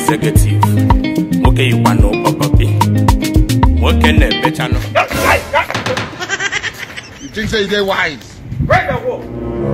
ezegetive. Okay, you want no Aboki. What can they better know? You think say they wise? Right the wall.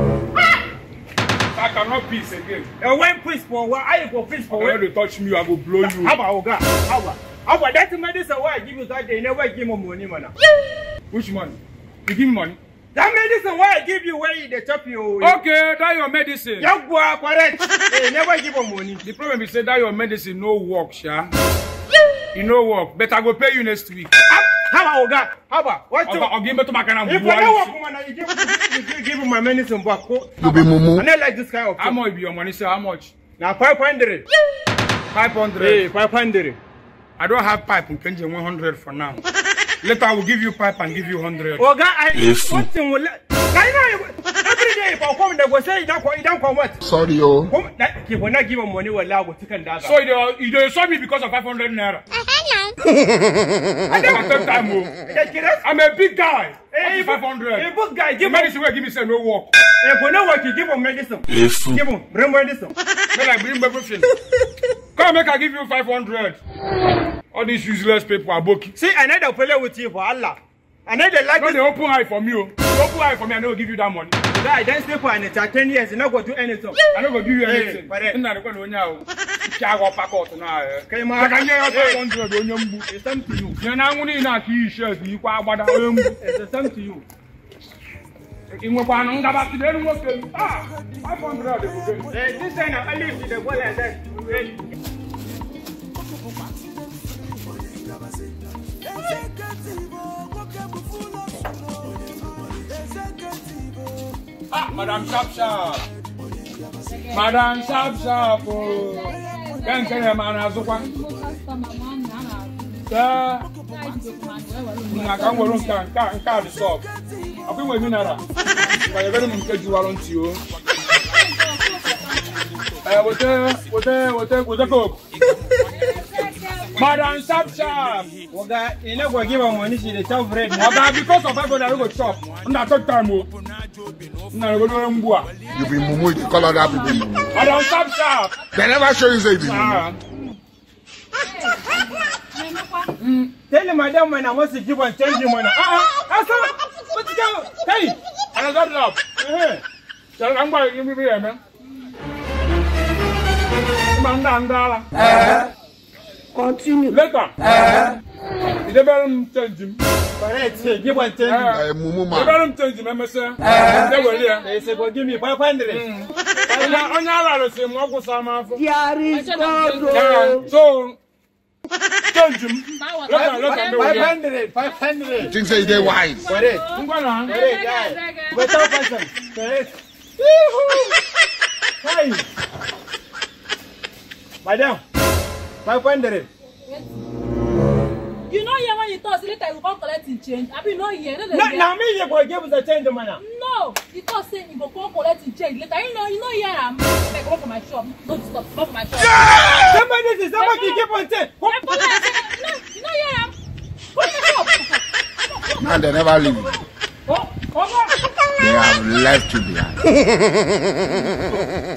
I cannot peace again. And when peace for what? I go peace for when you touch me, I will blow you. How about Oga? How about that medicine? Why I give you that? They never give me money, man. Which money? You give me money? That medicine why I give you where they chop you. Okay, that your medicine. You go correct. They never give me money. The problem is that your medicine no work, sha. You no work. But I go pay you next week. How about Oga? How about what? I'll give me to my kind of. If I don't work, man, you give me my medicine back. You be mumu. I don't like this kind of. How much be your money? Say how much? Now 500. 500. Hey, 500. I don't have pipe. I'm changing 100 for now. Later I will give you pipe and give you 100. Oga, every day if I come, they will say you don't come what? Sorry, yo. He will not give him money. Will allow to take that. So you saw me because of 500 naira. I never third time. I'm a big guy. Hey, 500. A big guy. Give medicine. Give me say no work. If you no work, you give him medicine. Give him. Bring medicine. Bring everything. Come make I give you 500. All these useless people are Aboki. See, I need to play with you for Allah. I need to like. No, they open eye for me. You open eye for me. I never give you that money. I don't stay for an entire 10 years. You not go do anything. I not go give you anything. But I'm not going to know. Chicago pack out now. Come on. I can get 500 on your book. It's something to you. You're not only in a T-shirt. You are about it's something to you. In what one on back to them was 500. This time I live in the world like that. Madam Sharp Sharp. Madam Sharp Sharp. Can't say a man as one. I can't go on can't stop. I've been with Minara. I very much you are on to you. With the cook. Madam Sharp Sharp. Oga, you never give her money, she sell bread. Oga, because of everybody I go shop. I'm not talking time. You be mumu, you call that people mumu. Madam Sharp Sharp. They never show you say be mumu. Tell him, madam, when I want to give and change him. What's going? Hey, I got it up. Tell I'm going to give me here, man. Continue. Later. You never change him. Correct. Give one change. Mumu man. You never change him, sir. They were there. They say, "Give me 500." On your same walk with some of them. So change him. 500. 500. You think say they wise? Correct. Correct. Without person. Correct. Hey. Madam. 500. You know here when you talk, later you go collect in change. I be no here. Now me you go give us a change, man. No, you talk say you go collect in change later. You know here I'm like go for my shop. Don't stop. Go for my shop. Yeah! Somebody give on change. No, you know here I'm. Go for my shop. Man, they never leave. They have left you behind.